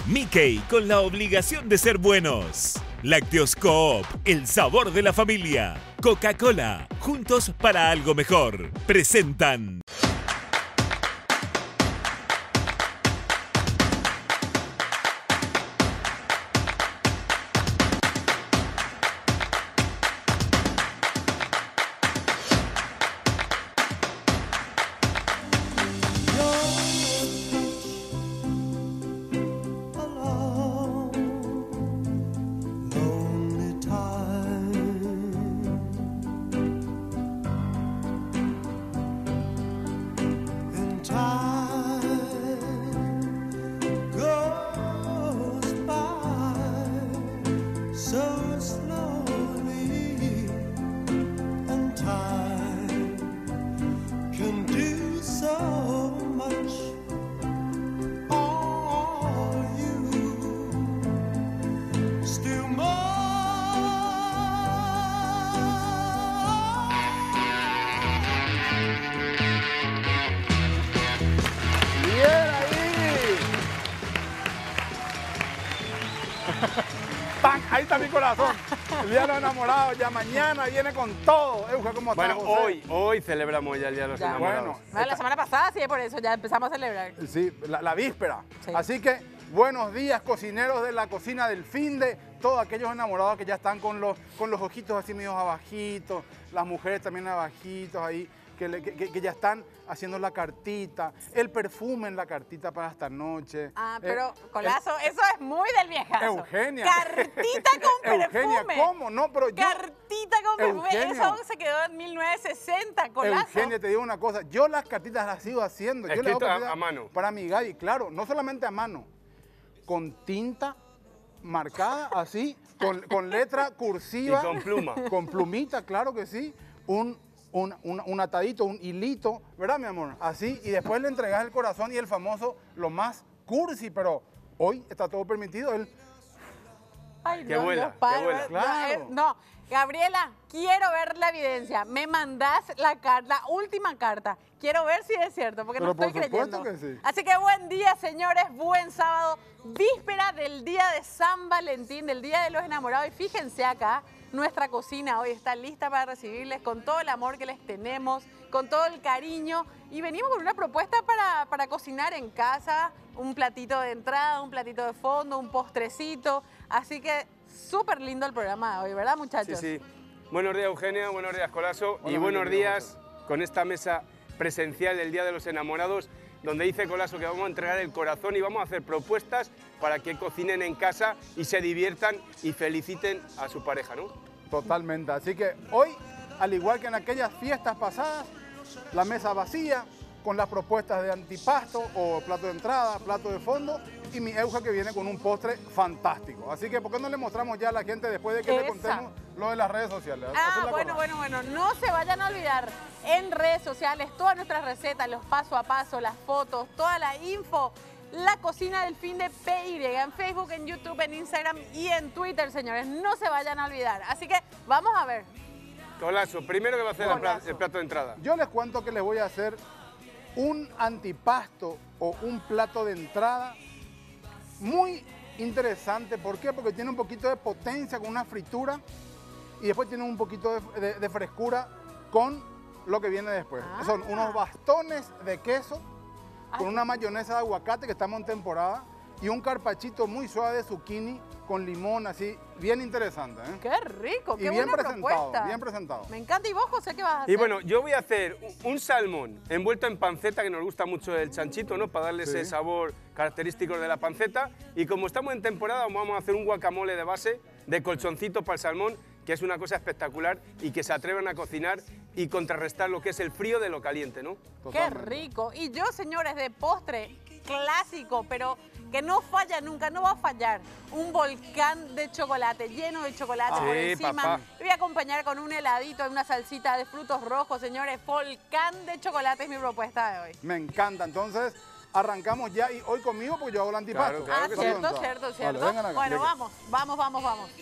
Mickey con la obligación de ser buenos. Lácteos Coop, el sabor de la familia. Coca-Cola, juntos para algo mejor. Presentan. ¡Pam! Ahí está mi corazón. El Día de los Enamorados ya mañana viene con todo. Euge, ¿cómo estás, Bueno, José? hoy celebramos ya el Día de los Enamorados. Bueno, la semana pasada sí, por eso ya empezamos a celebrar. Sí, la víspera. Sí. Así que buenos días, cocineros de la cocina del finde, todos aquellos enamorados que ya están con los ojitos así medio abajitos, las mujeres también abajitos ahí, que ya están haciendo la cartita, el perfume en la cartita para esta noche. Ah, pero Colazo, eso es muy del viejazo. Eugenia. Cartita con perfume. Eugenia, ¿cómo? No, pero yo... Cartita con perfume. Eugenio. Eso se quedó en 1960, Colazo. Eugenia, te digo una cosa, yo las cartitas las sigo haciendo. Yo le hago Escrito cartitas a mano. para mi Gaby, claro, no solamente a mano, con tinta marcada así, con letra cursiva. Y con pluma. Con plumita, claro que sí. Un atadito, un hilito, ¿verdad, mi amor? Así, y después le entregas el corazón y el famoso, lo más cursi, pero hoy está todo permitido. Ay, Que no, vuela, Dios padre, que vuela. Claro. No, Gabriela, quiero ver la evidencia. Me mandás la última carta. Quiero ver si es cierto, porque Pero no estoy por supuesto creyendo. que sí. Así que buen día, señores, buen sábado, víspera del día de San Valentín, del Día de los Enamorados. Y fíjense acá, nuestra cocina hoy está lista para recibirles con todo el amor que les tenemos, con todo el cariño. Y venimos con una propuesta para cocinar en casa, un platito de entrada, un platito de fondo, un postrecito. Así que súper lindo el programa de hoy, ¿verdad, muchachos? Sí, sí. Buenos días, Eugenia, buenos días, Colazo. Hola, Y buenos mi querido días con esta mesa presencial del Día de los Enamorados, donde dice Colazo que vamos a entregar el corazón y vamos a hacer propuestas para que cocinen en casa y se diviertan y feliciten a su pareja, ¿no? Totalmente. Así que hoy, al igual que en aquellas fiestas pasadas, la mesa vacía, con las propuestas de antipasto o plato de entrada, plato de fondo, y mi Euge que viene con un postre fantástico. Así que, ¿por qué no le mostramos ya a la gente después de que le contemos lo de las redes sociales? Bueno, no se vayan a olvidar en redes sociales todas nuestras recetas, los paso a paso, las fotos, toda la info, la cocina del finde PY, en Facebook, en YouTube, en Instagram y en Twitter, señores. No se vayan a olvidar. Así que vamos a ver. Colazo, primero que va a hacer Colazo. el plato de entrada. Yo les cuento que les voy a hacer un antipasto o un plato de entrada muy interesante. ¿Por qué? Porque tiene un poquito de potencia con una fritura y después tiene un poquito de frescura con lo que viene después. Son unos bastones de queso con una mayonesa de aguacate, que estamos en temporada, y un carpachito muy suave de zucchini con limón, así, bien interesante, ¿eh? ¡Qué rico! ¡Qué Y bien buena presentado, propuesta! bien presentado. Me encanta. ¿Y vos, José, qué vas a hacer? Y bueno, yo voy a hacer un salmón envuelto en panceta, que nos gusta mucho el chanchito, ¿no? Para darle ese sabor característico de la panceta. Y como estamos en temporada, vamos a hacer un guacamole de base de colchoncito para el salmón, que es una cosa espectacular y que se atrevan a cocinar y contrarrestar lo que es el frío de lo caliente, ¿no? ¡Qué rico! Y yo, señores, de postre clásico, pero que no falla nunca, no va a fallar. Un volcán de chocolate, lleno de chocolate por encima. Papá. Voy a acompañar con un heladito, una salsita de frutos rojos, señores. Volcán de chocolate es mi propuesta de hoy. Me encanta. Entonces, arrancamos ya y hoy conmigo porque yo hago el antipasto. Claro que sí. Cierto. Vale, vengan acá. Bueno, vamos.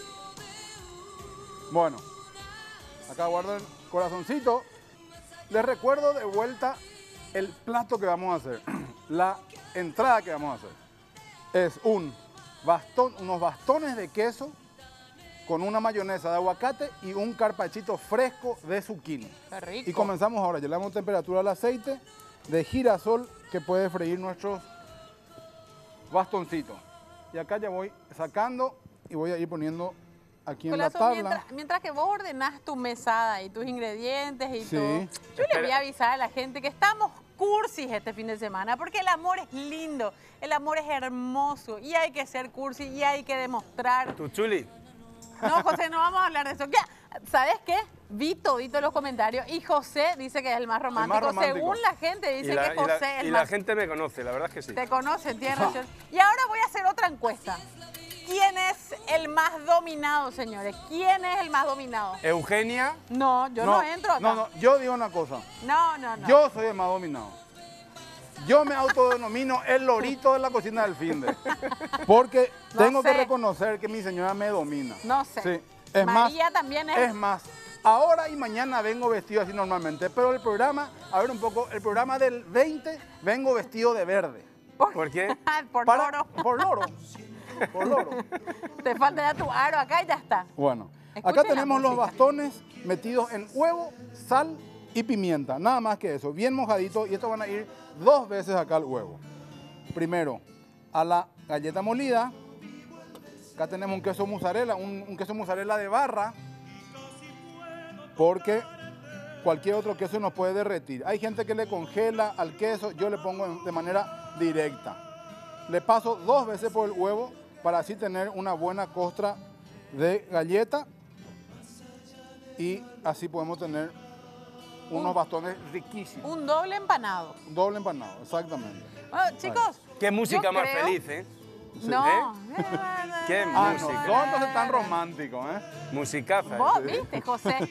Bueno, acá guardo el corazoncito. Les recuerdo de vuelta el plato que vamos a hacer, la entrada que vamos a hacer. es unos bastones de queso con una mayonesa de aguacate y un carpachito fresco de zucchini. Qué rico. Y comenzamos ahora, ya le damos temperatura al aceite de girasol que puede freír nuestros bastoncitos. Y acá ya voy sacando y voy a ir poniendo aquí en la Colazo, tabla. mientras que vos ordenás tu mesada y tus ingredientes y Sí. todo, yo le voy a avisar a la gente que estamos cursis este fin de semana, porque el amor es lindo, el amor es hermoso y hay que ser cursi y hay que demostrar. Tu chuli. No, José, no vamos a hablar de eso. ¿Qué? ¿Sabes qué? Vi todito los comentarios y José dice que es el más romántico. romántico. Según la gente dice que José es el la más... gente me conoce, la verdad es que sí. Te conoce, tienes razón. Y ahora voy a hacer otra encuesta. ¿Quién es el más dominado, señores? ¿Quién es el más dominado? Eugenia. No, yo no entro acá. No, yo digo una cosa. No. Yo soy el más dominado. Yo me autodenomino el lorito de la cocina del finde. Porque No tengo sé. que reconocer que mi señora me domina. No sé. Sí. Es María más, también es... Es más, ahora y mañana vengo vestido así normalmente, pero el programa, a ver un poco, el programa del 20 vengo vestido de verde. ¿Por qué? Por loro. Por loro. Por loro. Te falta ya tu aro acá y ya está. Bueno, Escuchen acá la tenemos los música. bastones metidos en huevo, sal y pimienta. Nada más que eso, bien mojaditos. Y estos van a ir 2 veces acá al huevo. Primero, a la galleta molida. Acá tenemos un queso mozzarella, un queso mozzarella de barra. Porque cualquier otro queso nos puede derretir. Hay gente que le congela al queso, yo le pongo de manera directa. Le paso 2 veces por el huevo para así tener una buena costra de galleta y así podemos tener unos bastones riquísimos. Un doble empanado. Doble empanado, exactamente. Bueno, chicos. Qué música yo más creo- feliz, ¿eh? No. Qué Ah, música. no, son entonces tan románticos, ¿eh? Musicaza. Vos viste, José.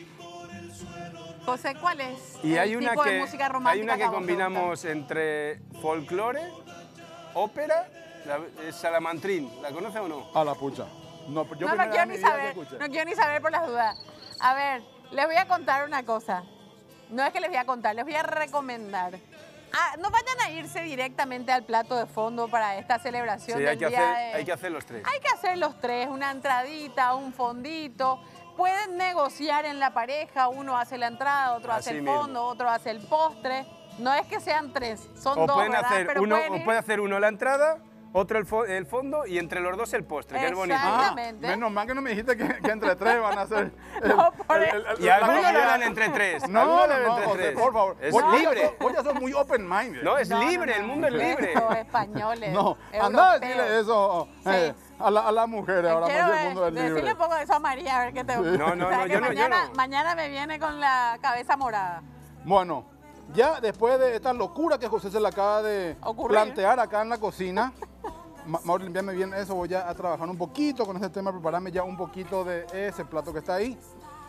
José, ¿cuál es Y el hay una tipo de que, música romántica hay una a que vos te gusta? combinamos entre folclore, ópera, salamantrín. ¿La conoce o no? A la pucha. No, yo No, primera no quiero vez en ni mi vida que saber. escuché. No quiero ni saber por las dudas. A ver, les voy a contar una cosa. No es que les voy a contar, les voy a recomendar. No vayan a irse directamente al plato de fondo para esta celebración Sí, del día de... hay que hacer los 3. Hay que hacer los 3, una entradita, un fondito. Pueden negociar en la pareja, uno hace la entrada, otro Así hace el mismo. fondo, otro hace el postre. No es que sean 3, son O 2, pueden ¿verdad? hacer Pero uno, pueden o ir- puede hacer uno la entrada, otro el fondo y entre los dos el postre, que es bonito. Exacto. Ah, Exactamente. menos mal que no me dijiste que entre 3 van a hacer... No, por eso. Y la algunos lo comida. harán entre 3. No, algunos lo harán no, entre José, 3. por favor. Es Vos ya libre. sos- Vos ya sos muy open-minded. No, es No, libre, no, el mundo es no. libre. Estos españoles. No, anda a europeos. decirle eso Sí. a las mujeres, ahora Quiero más el mundo es decirle libre. un poco de eso a María, a ver qué te gusta. No, no, O sea, no, que yo no, yo mañana, no. mañana me viene con la cabeza morada. Bueno, ya después de esta locura que José se le acaba de Ocurrir. plantear acá en la cocina, Mauro, limpiame bien eso, voy ya a trabajar un poquito con este tema, prepararme ya un poquito de ese plato que está ahí.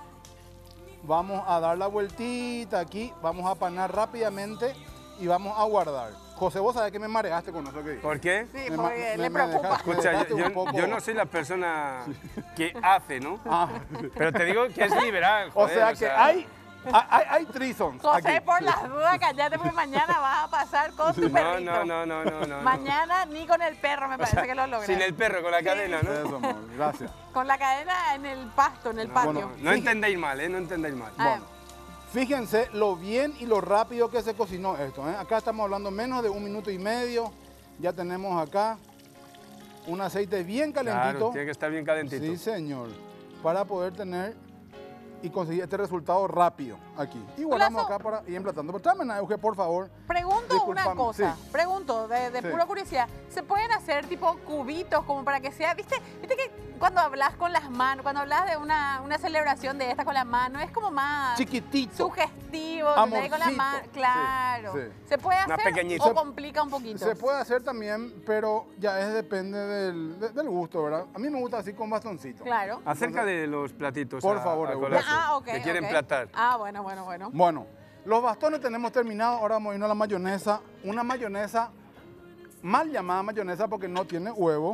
Vamos a dar la vueltita aquí, vamos a panar rápidamente y vamos a guardar. José, vos sabés que me mareaste con eso que dije. ¿Por qué? Sí, Me porque ma- le me preocupa. dejaste- Escucha, dejaste un poco- yo no soy la persona que hace, ¿no? Ah, Pero te digo que es liberal, o joder, sea que hay threesomes José, aquí. por las dudas, callate, porque mañana vas a pasar con tu No, perrito. no. Mañana ni con el perro me O parece sea, que lo logras. sin el perro, con la cadena, ¿no? Eso, amor, gracias. Con la cadena en el pasto, en el patio. bueno, No entendéis mal, ¿eh? No entendéis mal. Ah, Bueno, fíjense lo bien y lo rápido que se cocinó esto, ¿eh? Acá estamos hablando menos de 1 minuto y medio. Ya tenemos acá un aceite bien calentito. Claro, tiene que estar bien calentito. Sí, señor. Para poder tener y conseguir este resultado rápido aquí. Y guardamos Golazo. acá para ir emplatando. Pero tráeme, Euge, por favor. Pregunto una Discúlpame, cosa, sí. pregunto de Sí. pura curiosidad. ¿Se pueden hacer tipo cubitos como para que sea, viste que cuando hablas con las manos, cuando hablas de una celebración de esta con las manos, es como más Chiquitito. sugestivo, ¿entendés? Con las Amorcito. manos, claro. Sí, sí. ¿Se puede Más hacer pequeñito. o complica un poquito? Se puede hacer también, pero ya es depende del gusto, ¿verdad? A mí me gusta así con bastoncito. Claro. Acerca de los platitos. Por favor, Euge. Colazo, Ah, ok. que quieren ok. platar. Ah, bueno. Bueno, los bastones tenemos terminado. Ahora vamos a irnos a la mayonesa. Una mayonesa mal llamada mayonesa porque no tiene huevo.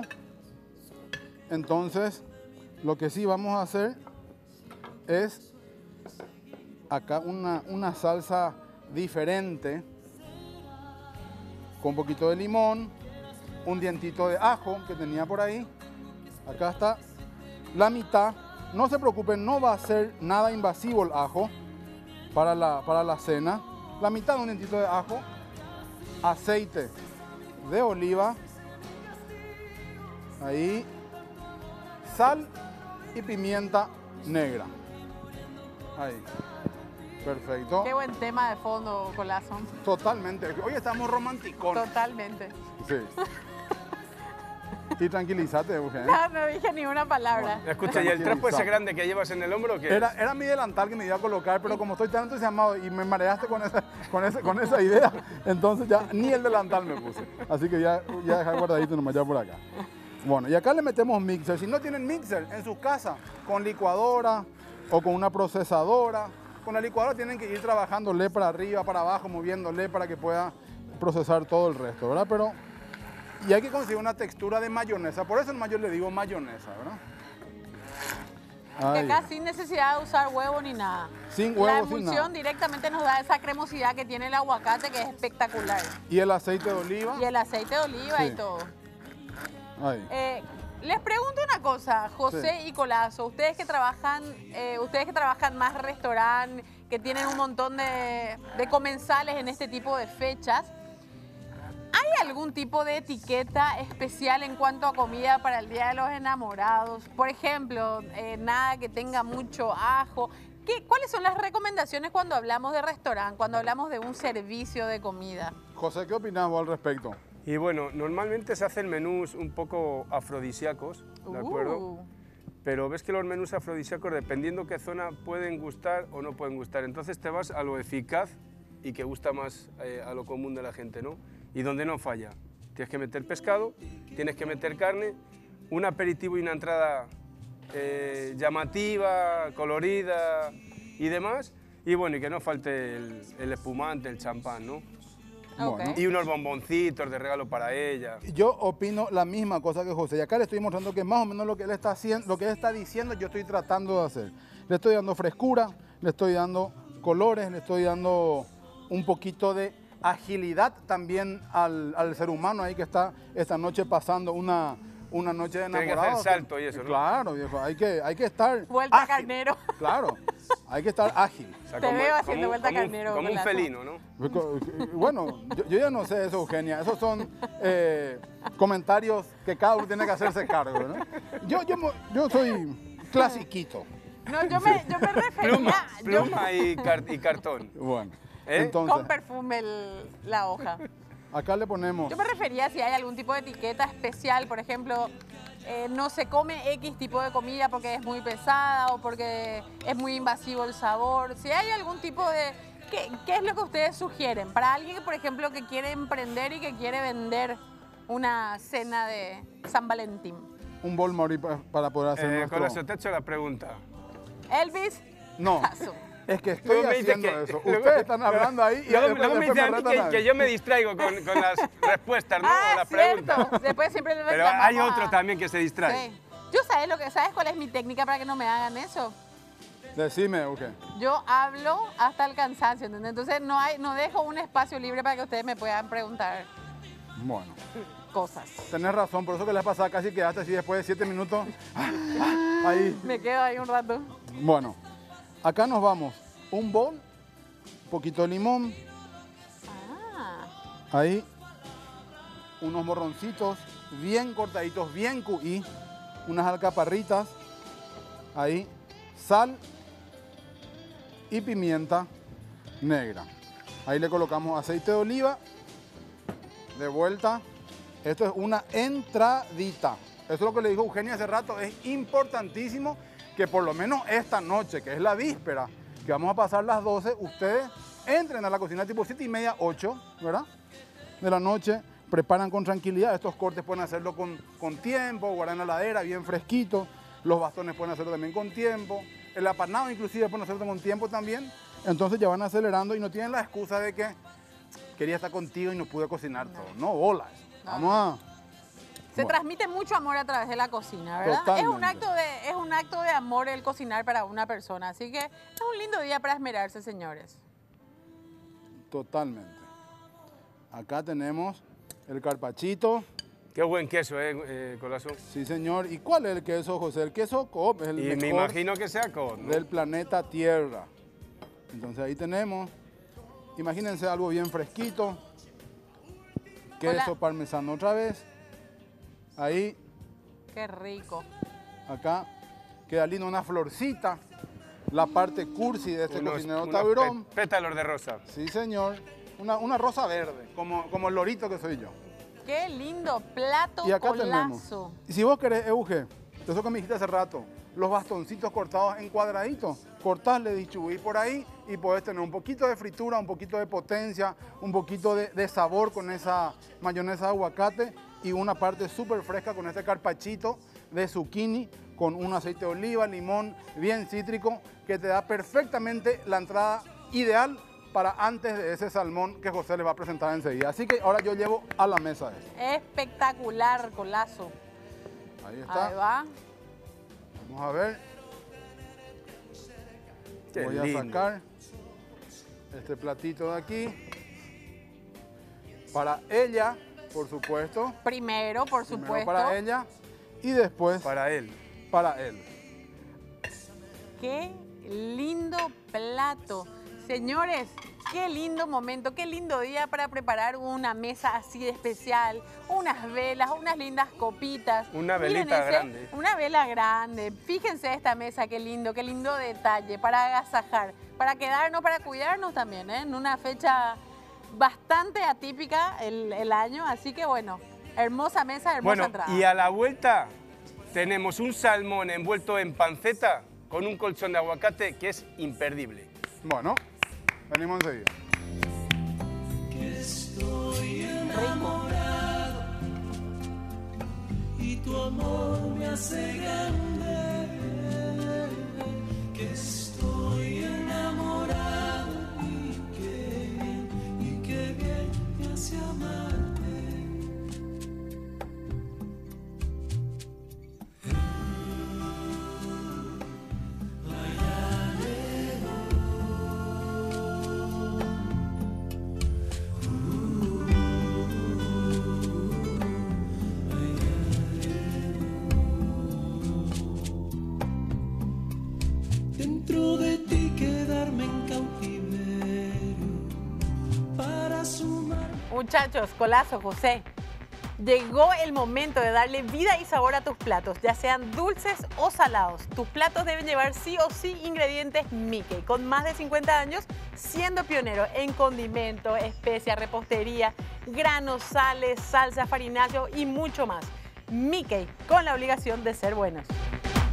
Entonces, lo que sí vamos a hacer es acá una salsa diferente con un poquito de limón un dientito de ajo que tenía por ahí. Acá está la mitad. No se preocupen, no va a ser nada invasivo el ajo para la cena. La mitad de un dientito de ajo, aceite de oliva, ahí, sal y pimienta negra. Ahí, perfecto. Qué buen tema de fondo, Colazo. Totalmente. Hoy estamos romanticones. Totalmente. Sí. Y tranquilízate, Eugenia. No dije ni una palabra. Escucha, ¿y el trapo ese grande que llevas en el hombro qué es? Era mi delantal que me iba a colocar, pero como estoy tan entusiasmado y me mareaste con esa idea, entonces ya ni el delantal me puse. Así que ya dejé guardadito nomás ya por acá. Bueno, y acá le metemos mixer. Si no tienen mixer en sus casas, con licuadora o con una procesadora, con la licuadora tienen que ir trabajándole para arriba, para abajo, moviéndole para que pueda procesar todo el resto, ¿verdad? Y hay que conseguir una textura de mayonesa, por eso en mayo le digo mayonesa, ¿verdad? Que Ahí. acá sin necesidad de usar huevo ni nada. Sin huevo, La sin emulsión nada. directamente nos da esa cremosidad que tiene el aguacate, que es espectacular. Y el aceite de oliva. Y el aceite de oliva Sí. y todo. Ahí. Les pregunto una cosa, José y Colazo, ustedes que trabajan más restaurante, que tienen un montón de comensales en este tipo de fechas, ¿hay algún tipo de etiqueta especial en cuanto a comida para el Día de los Enamorados? Por ejemplo, nada que tenga mucho ajo. ¿Cuáles son las recomendaciones cuando hablamos de restaurante, cuando hablamos de un servicio de comida? José, ¿qué opinas vos al respecto? Y bueno, normalmente se hacen menús un poco afrodisíacos, ¿de acuerdo? Pero ves que los menús afrodisíacos, dependiendo qué zona, pueden gustar o no pueden gustar. Entonces te vas a lo eficaz y que gusta más a lo común de la gente, ¿no? Y donde no falla. Tienes que meter pescado, tienes que meter carne, un aperitivo y una entrada llamativa, colorida y demás. Y bueno, y que no falte el espumante, el champán, ¿no? Ok. Y unos bomboncitos de regalo para ella. Yo opino la misma cosa que José. Y acá le estoy mostrando que más o menos lo que él está haciendo, lo que él está diciendo, yo estoy tratando de hacer. Le estoy dando frescura, le estoy dando colores, le estoy dando un poquito de agilidad también al ser humano ahí que está esta noche pasando una noche de Tiene que enamorados. hacer salto y eso, ¿no? Claro, viejo, hay que estar Vuelta ágil. carnero. Claro, hay que estar ágil. O sea, Te veo haciendo vuelta carnero, Como un Colazo. felino, ¿no? Bueno, yo ya no sé eso, Eugenia. Esos son comentarios que cada uno tiene que hacerse cargo, ¿no? Yo soy clasiquito. No, yo me refería... Pluma y cartón. Bueno, ¿Eh? entonces, Con perfume la hoja. acá le ponemos... Yo me refería si hay algún tipo de etiqueta especial, por ejemplo, no se come X tipo de comida porque es muy pesada o porque es muy invasivo el sabor. Si hay algún tipo de... ¿Qué es lo que ustedes sugieren? Para alguien, por ejemplo, que quiere emprender y que quiere vender una cena de San Valentín. Un bol Mauri para poder hacer nuestro... Con eso te he hecho la pregunta. Elvis, No, caso. es que estoy Luego me dice haciendo que- eso. luego- Ustedes están hablando ahí y Luego después me dice a mí retan a que yo me distraigo con las respuestas, ¿no? O las preguntas. cierto. Después siempre le Pero reclamamos hay otro a- también que se distrae. Sí. ¿Sabes cuál es mi técnica para que no me hagan eso? Decime, Euge. Yo hablo hasta el cansancio, ¿entendés? Entonces no dejo un espacio libre para que ustedes me puedan preguntar Bueno, cosas. tenés razón, por eso que la pasada casi quedaste así después de 7 minutos. Ahí. Me quedo ahí un rato. Bueno, acá nos vamos. Un bol, un poquito de limón, Ah, ahí. Unos morroncitos bien cortaditos, bien cuí. Unas alcaparritas, ahí. Sal y pimienta negra. Ahí le colocamos aceite de oliva. De vuelta. Esto es una entradita. Eso es lo que le dijo Eugenia hace rato. Es importantísimo que por lo menos esta noche, que es la víspera, que vamos a pasar las 12, ustedes entren a la cocina tipo 7:30, 8, ¿verdad? De la noche, preparan con tranquilidad. Estos cortes pueden hacerlo con tiempo, guardar en la heladera, bien fresquito. Los bastones pueden hacerlo también con tiempo. El apanado inclusive pueden hacerlo con tiempo también. Entonces ya van acelerando y no tienen la excusa de que quería estar contigo y no pude cocinar todo. No, bolas. No. Vamos a... se Bueno. transmite mucho amor a través de la cocina, ¿verdad? Es un acto de amor el cocinar para una persona. Así que es un lindo día para esmerarse, señores. Totalmente. Acá tenemos el carpachito. Qué buen queso, Colazo. Sí, señor. ¿Y cuál es el queso, José? El queso Coop es el Y me mejor imagino que sea Coop, ¿no? del planeta Tierra. Entonces ahí tenemos, imagínense algo bien fresquito. Queso Hola. parmesano otra vez. Ahí, Qué rico. acá, queda lindo una florcita. La parte cursi de este cocinero Taurón. Pétalos de rosa. Sí, señor. Una rosa verde, como el lorito que soy yo. Qué lindo plato Y acá Colazo. tenemos. Y si vos querés, Euge, eso que me dijiste hace rato, los bastoncitos cortados en cuadraditos, cortás, le distribuís por ahí y podés tener un poquito de fritura, un poquito de potencia, un poquito de sabor con esa mayonesa de aguacate y una parte súper fresca con este carpachito de zucchini con un aceite de oliva, limón, bien cítrico, que te da perfectamente la entrada ideal para antes de ese salmón que José les va a presentar enseguida. Así que ahora yo llevo a la mesa esto. Espectacular, Colazo. Ahí está. Ahí va. Vamos a ver. Qué Voy lindo. a sacar este platito de aquí. Para ella, por supuesto. Primero, por Primero supuesto. para ella y después Para él. para él. Qué lindo plato. Señores, qué lindo momento, qué lindo día para preparar una mesa así de especial. Unas velas, unas lindas copitas. Una Miren velita grande. Una vela grande. Fíjense esta mesa, qué lindo detalle para agasajar, para quedarnos, para cuidarnos también, ¿eh? En una fecha bastante atípica el año. Así que bueno, hermosa mesa, hermosa Bueno, entrada. y a la vuelta tenemos un salmón envuelto en panceta con un colchón de aguacate que es imperdible. Bueno, venimos enseguida. Rico. Y tu amor me hace grande, que estoy enamorado y qué bien me hace amarte. Dentro de ti quedarme en cautiverio para sumar. Muchachos, Colazo, José, llegó el momento de darle vida y sabor a tus platos, ya sean dulces o salados. Tus platos deben llevar sí o sí ingredientes Mickey, con más de 50 años siendo pionero en condimentos, especias, repostería, granos, sales, salsas, farinaceo y mucho más. Mickey, con la obligación de ser buenos.